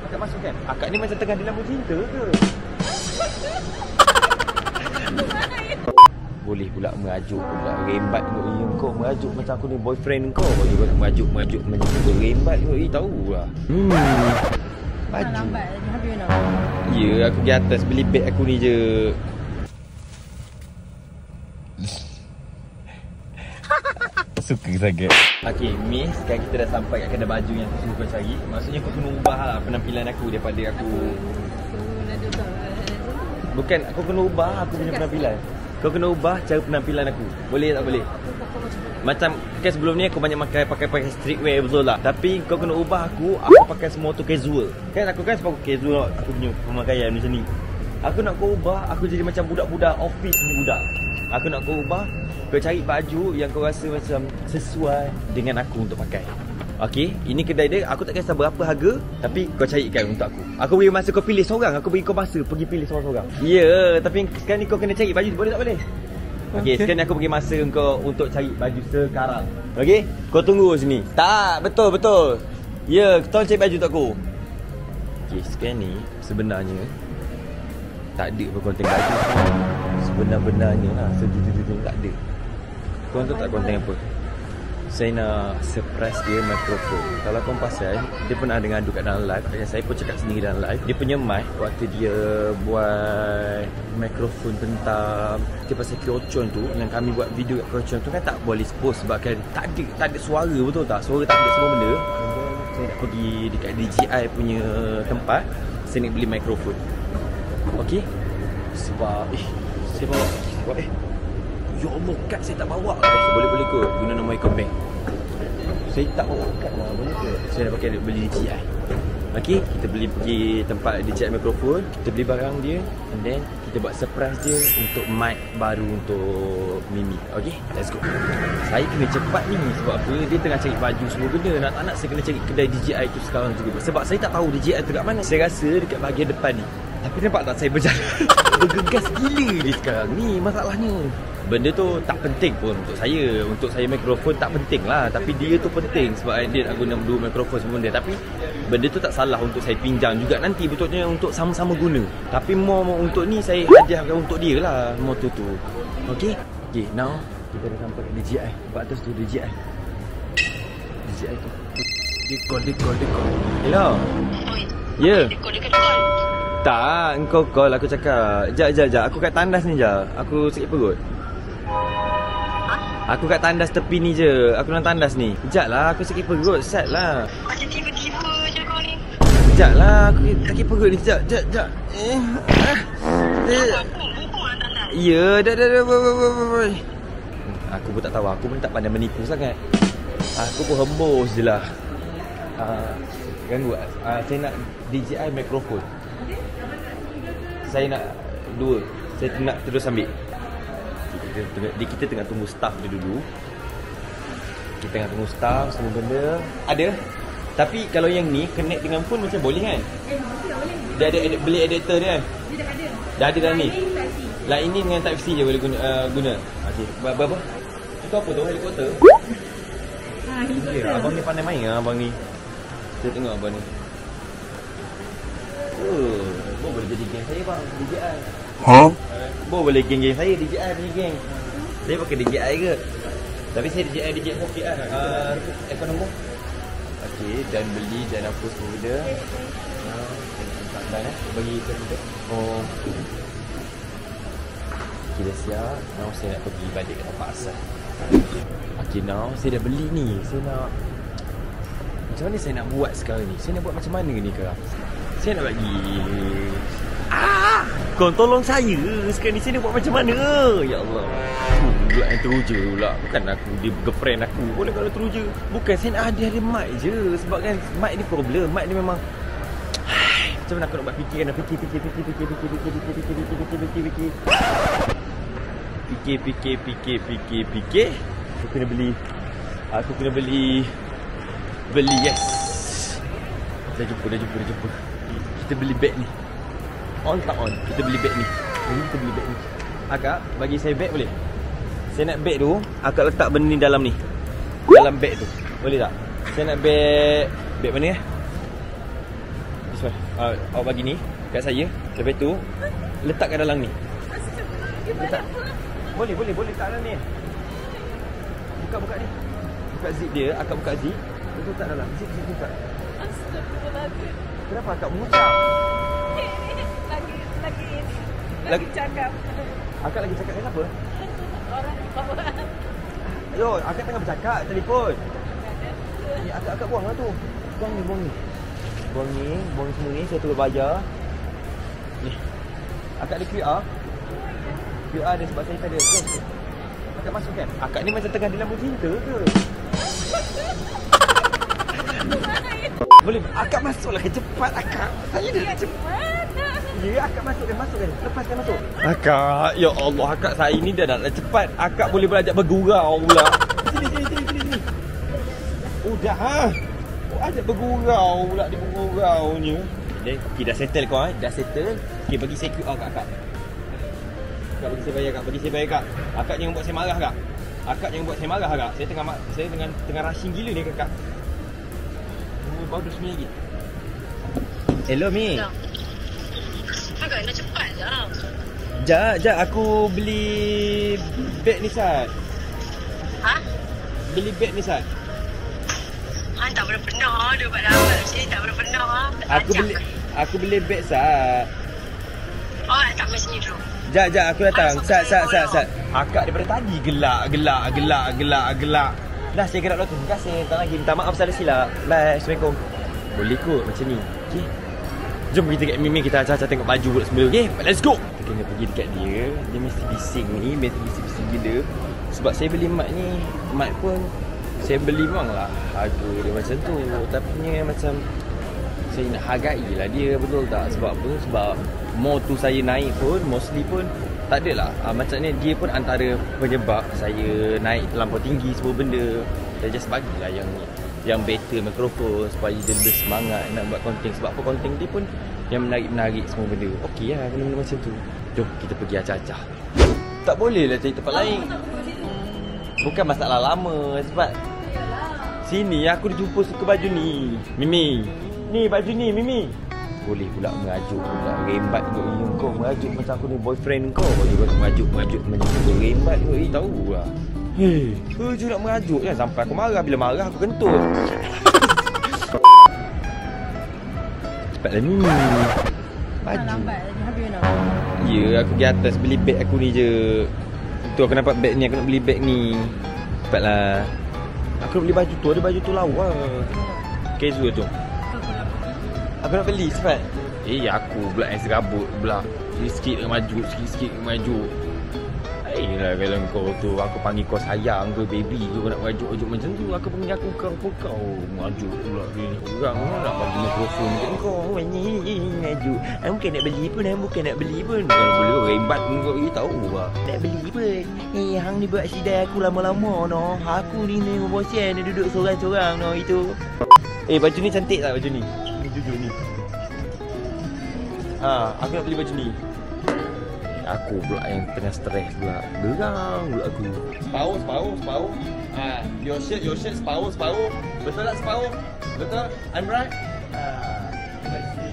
akak masuk kan? Akak ni macam tengah dilambung cinta ke? Boleh pula merajuk pula. Rembat kau merajuk macam aku ni boyfriend kau. Kau juga nak merajuk macam tu. Rembat kau tahu lah. Baju. Lambat lagi habis nak. Ya, aku pergi atas beli beg aku ni je. Suka sangat. Okay, Miss, sekarang kita dah sampai kat kedai baju yang aku suruh cari. Maksudnya kau kena ubah lah penampilan aku daripada aku. Bukan, aku kena ubah aku punya penampilan. Kau kena ubah cara penampilan aku. Boleh tak boleh? Macam kan sebelum ni aku banyak pakai streetwear betul lah. Tapi kau kena ubah aku pakai semua tu casual. Kan aku kan sebab casual aku punya pemakaian macam ni. Aku nak kau ubah aku jadi macam budak-budak office ni budak. Aku nak kau ubah kau cari baju yang kau rasa macam sesuai dengan aku untuk pakai. Okey, ini kedai dia, aku tak kisah berapa harga, tapi kau carikan untuk aku. Aku beri masa kau pilih seorang, aku beri kau masa pergi pilih seorang-seorang. Ya, tapi sekarang ni kau kena cari baju, boleh tak boleh? Okey, sekarang ni aku bagi masa kau untuk cari baju sekarang. Okey, kau tunggu sini. Tak, betul. Ya, kau cari baju untuk aku. Okey, sekarang ni sebenarnya tak ada apa konten baju. Sebenar-benarnya lah, sejujur-jujurnya tak ada. Kau tahu tak konten apa? Saya nak surprise dia mikrofon. Kalau kau pasal, dia pernah dengar adu kat dalam live. Saya pun cakap sendiri dalam live. Dia punya mic waktu dia buat mikrofon tentang dia pasal Kyocon tu, yang kami buat video kat Kyocon tu kan tak boleh expose sebab kan tak ada suara, betul tak? Suara tak ada semua benda. Saya nak pergi dekat DJI punya tempat. Saya nak beli mikrofon. Okey? Sebab saya bawa ya Allah, kad saya tak bawa. Boleh kot guna nombor Ecobank. Saya tak bawa kad lah, boleh ke? Saya dah pakai beli DJI. Okey, kita pergi tempat DJI mikrofon, kita beli barang dia, and then kita buat surprise dia untuk mic baru untuk Mimi. Okey, let's go. Saya kena cepat ni sebab apa? Dia tengah cari baju semua benda. Nak tak nak saya kena cari kedai DJI tu sekarang juga. Sebab saya tak tahu DJI tu kat mana. Saya rasa dekat bahagian depan ni. Tapi nampak tak saya berjalan bergegas gila dia sekarang ni masalahnya. Benda tu tak penting pun untuk saya. Untuk saya mikrofon tak penting lah. Tapi dia tu penting sebab dia nak guna dua mikrofon semua benda. Tapi benda tu tak salah untuk saya pinjam juga nanti betulnya untuk sama-sama guna. Tapi more untuk ni saya hadiahkan untuk dia lah motor tu. Okay? Okay, now kita dah sampai kat DJI. Tempat atas tu DJI. DJI tu. Dia call. Hello? Ya? Tak, engkau call aku cakap. Sekejap. Aku kat tandas ni je. Aku sakit perut. Aku kat tandas tepi ni je. Aku dalam tandas ni. Sekejap lah, aku sakit perut. Set lah. Macam tiba-tiba je kau ni. Sekejap lah, aku sakit perut ni. Sekejap. Ya, dah. Aku pun tak tahu. Aku pun tak pandai menipu sangat. Aku pun hembus je lah. Ganggu. Saya nak DJI mikrofon. Saya nak dua. Saya nak terus ambil. Kita tengah tunggu staff dia dulu. Kita tengah tunggu staff semua benda. Ada. Tapi kalau yang ni connect dengan phone macam boleh kan? Boleh. Dia ada beli adapter dia kan? Dia dah ada. Dah ada dalam ni. Lah Ini dengan Type C je boleh guna. Okey. Berapa? Itu apa tu? Helikopter? Helikopter. Ya, abang ni pandai main lah abang ni. Saya tengok abang ni. Bo boleh jadi geng saya bang, DJI. Bo boleh geng-geng saya, DJI punya geng. Saya pakai DJI ke? Tapi saya DJI pocket lah. Apa nombor? Okey, dan beli dan apa semua benda. Tak bagi ke kita. Oh. Okay, dah siap. Now saya nak pergi balik ke tempat asal. Okay, now saya dah beli ni. Saya nak macam mana saya nak buat sekarang ni? Saya nak buat macam mana ni kau? Saya nak bagi kau tolong saya. Sekarang ni saya nak buat macam mana? Ya Allah. Pula yang teruja pula. Bukan aku, dia girlfriend aku. Boleh kalau teruja. Bukan, saya nak hadiah dia mic je. Sebab kan mic ni problem. Mic ni memang macam mana aku nak buat fikir. Aku kena beli. Yes. Dah jumpa. Kita beli beg ni. On tak on? Kita beli beg ni. Akak, bagi saya beg boleh? Saya nak beg tu, akak letak benda ni dalam ni. Dalam beg tu. Boleh tak? Saya nak beg mana ya? Ismail, awak bagi ni kat saya. Lepas tu letak kat dalam ni. Letak. Boleh letak dalam ni. Buka ni. Buka zip dia, akak buka zip. Lepas letak dalam. Zip buka. Astagfirullahaladzim. Kenapa akak mengucap? Lagi cakap. Akak lagi cakap dengan apa? Orang di bawah. Yo, akak tengah bercakap telefon. Ni akak buang lah tu. Buang ni. Buang semua ni, saya turut bayar. Ni. Akak ada QR. QR ada sebab saya tak ada. Okay. Akak masuk kan? Akak ni macam tengah dalam cinta ke? Boleh, akak masuklah ke cepat akak. Saya dah cepat. Ya, akak masuk kan? Lepaskan masuk. Akak, ya Allah, akak saya ni dah nak cepat. Akak boleh belajar bergurau pula. Sini. Udah ha. Ajak bergurau pula dia berguraunya. Okey, dah settle kau Dah settle. Okey, bagi saya QR kat akak. Akak bagi saya bayar kak. Akak jangan buat saya marah kak. Saya tengah rushing gila ni kakak. Baru 2 minit lagi. Hello Mi. Agak nak cepat lah. Jap, aku beli beg ni Sat. Ha? Beli beg ni Sat. Tak pernah dia buat lama sini. Tak pernah. Aku beli beg Sat. Oh, tak mesti dulu. Jap, aku datang. Sat. Akak daripada tadi gelak. Dah, saya gerak dulu. Terima kasih. Tak lagi. Minta maaf salah silap. Bye. Assalamualaikum. Boleh kot macam ni. Okey. Jom kita kat Mimi, kita acah-acah tengok baju pula sebelum. Okey, let's go. Kita kena pergi dekat dia. Dia mesti bising ni. Mesti bising gila. Sebab saya beli mat ni. Mat pun saya beli memang lah harga dia macam tu. Tapi ni macam saya nak hargai lah dia, betul tak? Sebab apa? Sebab more tu saya naik pun, mostly pun tak adalah. Macam ni dia pun antara penyebab saya naik terlampau tinggi semua benda. Saya just bagilah yang better mikrofon supaya dia lebih semangat nak buat konten. Sebab apa, konten dia pun yang menarik semua benda. Okey lah benda-benda macam tu. Jom kita pergi acah-acah. Tak boleh lah cari tempat lain. Bukan masalah lama. Sebab sini aku jumpa suka baju ni. Mimi, ni baju ni Mimi. Boleh pula mengajuk pula. Rembat kot kau mengajuk macam aku ni boyfriend kau. Juga mengajuk macam tu. Rembat kot. Tahu lah. Kerja nak mengajuk kan. Sampai aku marah. Bila marah aku kentut. Cepatlah ni. Baju. Lambat lagi habis nak. Ya, aku pergi atas beli beg aku ni je. Tu aku nampak beg ni. Aku nak beli beg ni. Cepatlah. Aku nak beli baju tu. Ada baju tu lawa. Casual tu. Aku nak beli cepat. Aku pula yang serabut pula. Sikit-sikit maju. Lah kalau kau tu aku panggil kau sayang ke baby ke, kau nak maju macam tu. Aku panggil aku kau maju pula ni. Orang nak bagi mikrofon kat kau. Maju. Aku bukan nak beli pun. Kalau boleh kau rembat kau tahu lah. Nak beli pun. Hang ni buat sidai aku lama-lama no. Aku ni bosan duduk seorang-seorang no itu. Baju ni cantik tak baju ni? Jujur ni. Aku nak beli baju ni. Aku pula yang tengah stres pula. Gerang pula aku. Separuh. Your shirt separuh. Betul tak separuh? Betul? I'm right? Let's see.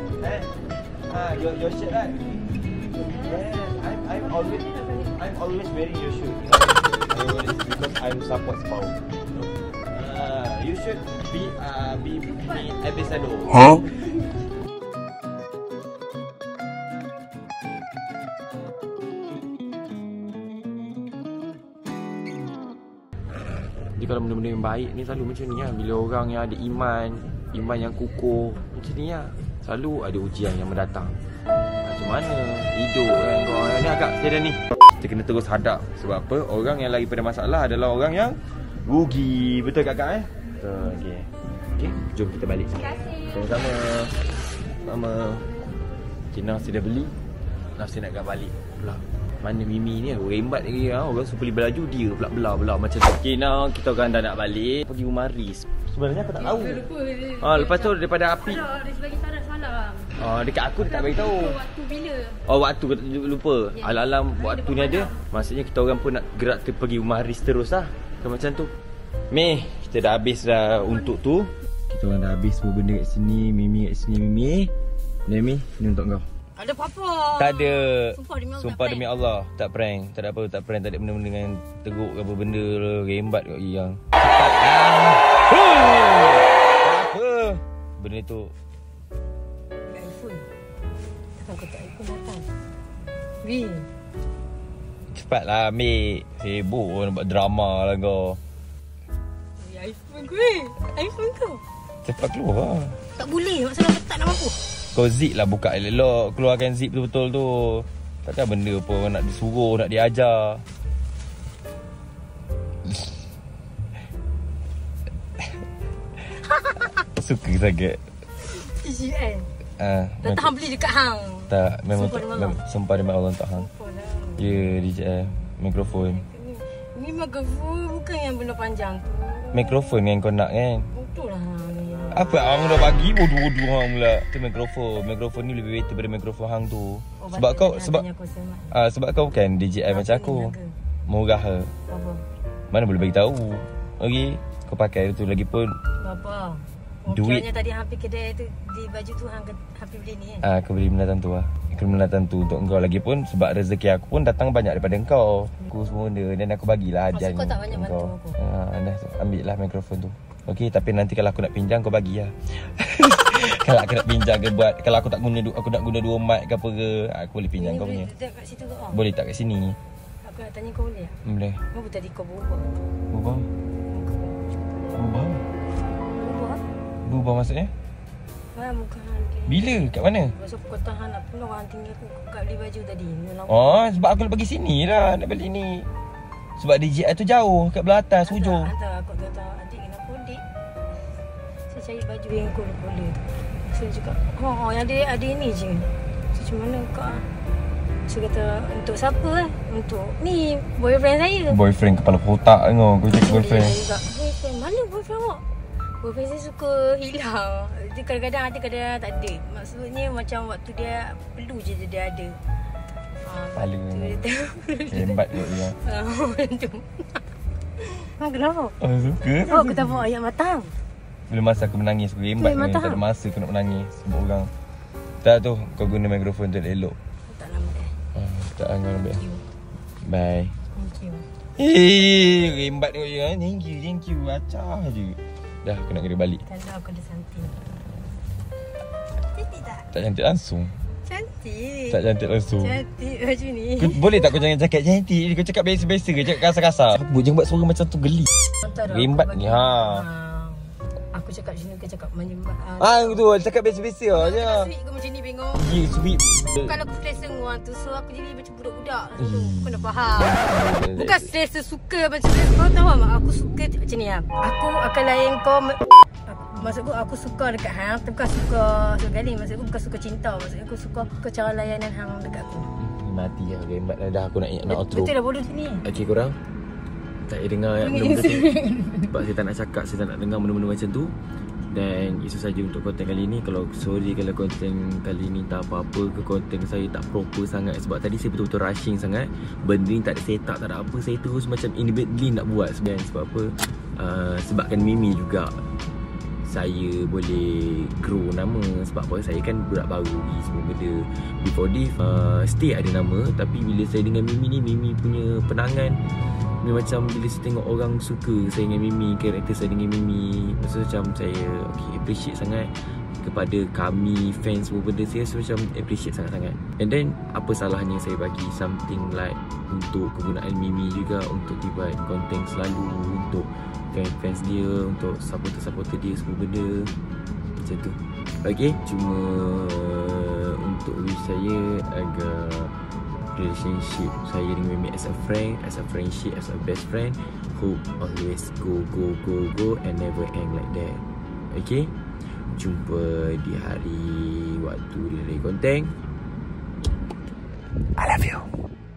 Your shirt right? Yeah, I'm always wearing your shirt. Because I'm support separuh. You should be ambassador. Huh? Jadi kalau benda-benda yang baik ni selalu macam ni lah. Bila orang yang ada iman yang kukuh macam ni lah, selalu ada ujian yang mendatang. Macam mana hidup kan kau ni agak sedar ni. Kita kena terus hadap. Sebab apa? Orang yang lari pada masalah adalah orang yang rugi. Betul kakak Betul. Okay, jom kita balik. Terima kasih. Sama-sama. Okay, Nafsi dah beli. Nafsi nak balik pula. Mana Mimi ni rembat lagi orang suruh beli baju dia pula belah macam tu. Okay, now kita orang dah nak balik pergi rumah Riz. Sebenarnya aku tak tahu. Lepas tu daripada api. Dia bagi tahu salah. Dekat aku dia tak bagi tahu. Waktu bila? Waktu aku lupa. Alam-alam waktu ni ada. Maksudnya kita orang pun nak gerak pergi rumah Riz terus lah. Macam tu. Meh, kita dah habis dah untuk tu. Kita orang dah habis semua benda kat sini. Mimi kat sini. Mimi, ni untuk kau. Ada apa-apa. Tak ada. Sumpah demi Allah, Tak prank. Tak ada apa, tak prank. Tak ada benda-benda dengan teruk ke apa benda. Rembat kat yang. Cepat. Apa? Benda tu. iPhone. Aku tak iPhone datang. Weh. Cepatlah ambil. Sibuk pun nak buat drama lah kau. iPhone gue. iPhone kau. Cepat keluar lah. Tak boleh. Masalah aku tak nak mampu. Kau zip lah, buka elok. Keluarkan zip betul-betul tu. Takkan benda pun nak disuruh, nak diajar. Suka sangat. TGN. Tak tahan beli dekat hang. Tak, memang Sumpah sumpah demi Allah tak hang. Ya, DJI mikrofon. Ni mikrofon bukan yang benda panjang tu. Mikrofon yang kau nak kan? Betul lah ni. Apa hang dah bagi bodoh-bodoh hang pula. Tu mikrofon. Mikrofon ni lebih better daripada mikrofon hang tu. Sebab kau sebab kau bukan DJI macam aku. Murah ke? Apa? Mana boleh bagi tahu. Okey, kau pakai tu lagi pun Apa? duit. Kiranya tadi hampir kedai tu di baju tu hang hampir beli ni kan. Aku beli benda tu lah. Benda tu untuk engkau lagi pun sebab rezeki aku pun datang banyak daripada engkau. Aku semua benda dan aku bagilah hadiah ni. Kau tak banyak bantu aku. Dah ambil lah mikrofon tu. Okey, tapi nanti kalau aku nak pinjam kau bagi lah. Kalau aku nak pinjam ke buat, kalau aku tak guna aku nak guna 2 mic ke apa ke, aku boleh pinjam kau punya. Boleh kat situ ke? Boleh tak kat sini? Aku nak tanya kau boleh tak? Boleh. Kenapa tadi kau berubah? Berubah? Berubah? Berubah? Berubah maksudnya? Muka hang ni. Bila? Kat mana? Sebab kau tahan nak penuh orang tinggal aku kat beli baju tadi. Oh, sebab aku nak pergi sini lah nak beli ni. Sebab DJI tu jauh kat belah atas hujung. Hantar aku kata, adik kenapa adik? Saya cari baju yang kau boleh. Saya cakap, yang ada ni je. So, macam mana kau? Saya kata, untuk siapa Untuk ni, boyfriend saya. Boyfriend kepala kotak kau. Kau cakap boyfriend. Boyfriend? Mana boyfriend awak? Boyfriend saya suka hilang. Dia kadang-kadang ada, kadang-kadang tak ada. Maksudnya macam waktu dia perlu je dia ada. Kepala hebat kot dia. Kenapa? Suka. Aku tak bawa ayam matang. Bila masa aku menangis aku hebat ni. Tak ada masa aku nak menangis sebab orang. Tak tu kau guna mikrofon tu elok. Tak lama tak anggar ambil. Bye. Thank you. Hebat kot dia. Thank you. Acah je. Dah aku nak kena balik. Kalau aku ada cantik. Cantik tak? Tak cantik langsung. Cantik. Tak cantik langsung. Cantik baju ni. Boleh tak kau jangan cakap cantik? Kau cakap biasa-biasa ke? Cakap kasar-kasar. Jangan buat suara macam tu geli. Rembat ni. Aku cakap sini kau cakap betul. Cakap biasa-biasa je. Sweet ke macam ni bengok. Ya, sweet. Bukan aku selesa orang tu. So aku jadi macam budak-budak. Kau dah faham. Bukan selesa suka macam tu. Kau tahu tak? Aku suka macam ni lah. Aku akan layan kau. Maksud aku suka dekat hang. Bukan suka sekali. Maksud aku bukan suka cinta. Maksud aku suka cara layanan hang dekat aku. Mati lah. Rembat lah. Dah aku nak outro. Betul dah bodoh sini. Okay korang. Tak payah dengar benda-benda tu. Sebab saya tak nak cakap, saya tak nak dengar benda-benda macam tu. Dan itu saja untuk konten kali ni. Sorry kalau konten kali ni tak apa-apa ke, konten saya tak proper sangat. Sebab tadi saya betul-betul rushing sangat. Benda ni tak ada setup, tak ada apa. Saya terus macam immediately nak buat sebenarnya. Sebab apa? Sebabkan Mimi juga saya boleh grow nama. Sebab apa? Saya kan budak baru ni semua benda. Before this stay ada nama. Tapi bila saya dengan Mimi ni, Mimi punya penangan ni macam bila saya tengok orang suka saya dengan Mimi, karakter saya dengan Mimi, macam saya appreciate sangat kepada kami fans semua benda. Saya macam appreciate sangat-sangat. And then apa salahnya saya bagi something like untuk kegunaan Mimi juga, untuk dibuat konten selalu untuk fans dia, untuk supporter-supporter dia semua benda macam tu. Okay, cuma untuk wish saya agak relationship saya dengan Mimi as a friend, as a friendship, as a best friend. Hope always go and never end like that. Okay, jumpa di hari waktu dia konten. I love you.